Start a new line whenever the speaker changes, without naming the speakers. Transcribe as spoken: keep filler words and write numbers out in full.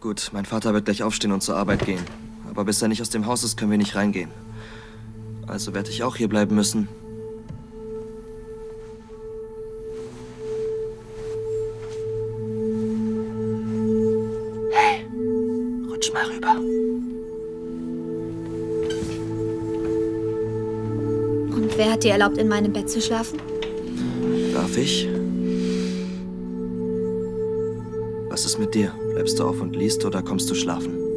Gut, mein Vater wird gleich aufstehen und zur Arbeit gehen. Aber bis er nicht aus dem Haus ist, können wir nicht reingehen. Also werde ich auch hier bleiben müssen. Hey, rutsch mal rüber.
Und wer hat dir erlaubt, in meinem Bett zu schlafen?
Darf ich? Was ist mit dir? Bleibst du auf und liest oder kommst du schlafen?